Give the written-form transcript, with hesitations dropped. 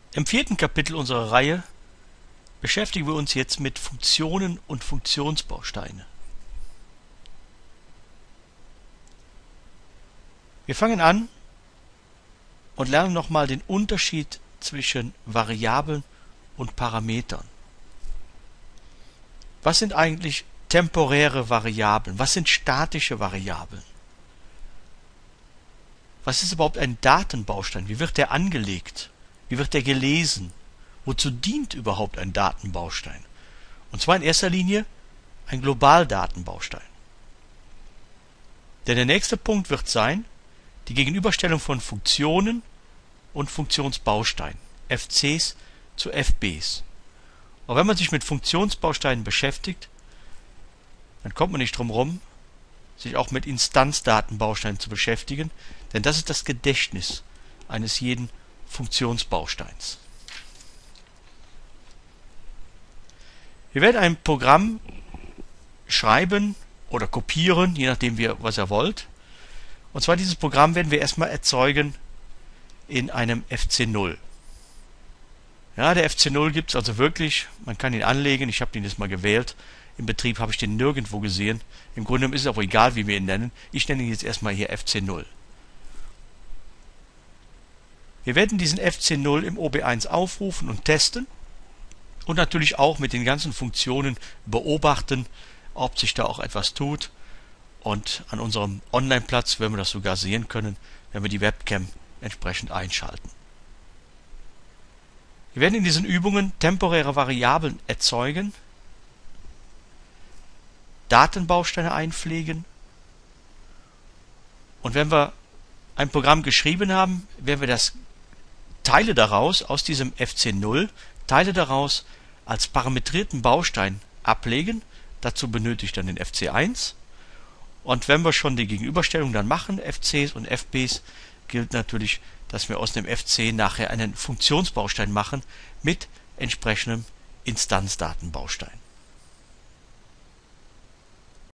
Im 4. Kapitel unserer Reihe beschäftigen wir uns jetzt mit Funktionen und Funktionsbausteine. Wir fangen an und lernen nochmal den Unterschied zwischen Variablen und Parametern. Was sind eigentlich temporäre Variablen? Was sind statische Variablen? Was ist überhaupt ein Datenbaustein? Wie wird der angelegt? Wie wird der gelesen? Wozu dient überhaupt ein Datenbaustein? Und zwar in erster Linie ein Globaldatenbaustein. Denn der nächste Punkt wird sein, die Gegenüberstellung von Funktionen und Funktionsbausteinen, FCs zu FBs. Und wenn man sich mit Funktionsbausteinen beschäftigt, dann kommt man nicht drum herum, sich auch mit Instanzdatenbausteinen zu beschäftigen, denn das ist das Gedächtnis eines jeden Funktionsbausteins. Wir werden ein Programm schreiben oder kopieren, je nachdem was ihr wollt. Und zwar dieses Programm werden wir erstmal erzeugen in einem FC0. Ja, der FC0 gibt es also wirklich, man kann ihn anlegen, ich habe den jetzt mal gewählt. Im Betrieb habe ich den nirgendwo gesehen. Im Grunde ist es auch egal, wie wir ihn nennen. Ich nenne ihn jetzt erstmal hier FC0. Wir werden diesen FC0 im OB1 aufrufen und testen und natürlich auch mit den ganzen Funktionen beobachten, ob sich da auch etwas tut. Und an unserem Online-Platz werden wir das sogar sehen können, wenn wir die Webcam entsprechend einschalten. Wir werden in diesen Übungen temporäre Variablen erzeugen, Datenbausteine einpflegen und wenn wir ein Programm geschrieben haben, werden wir das Teile daraus aus diesem FC0, Teile daraus als parametrierten Baustein ablegen. Dazu benötigt dann den FC1. Und wenn wir schon die Gegenüberstellung dann machen, FCs und FBs, gilt natürlich, dass wir aus dem FC nachher einen Funktionsbaustein machen mit entsprechendem Instanzdatenbaustein.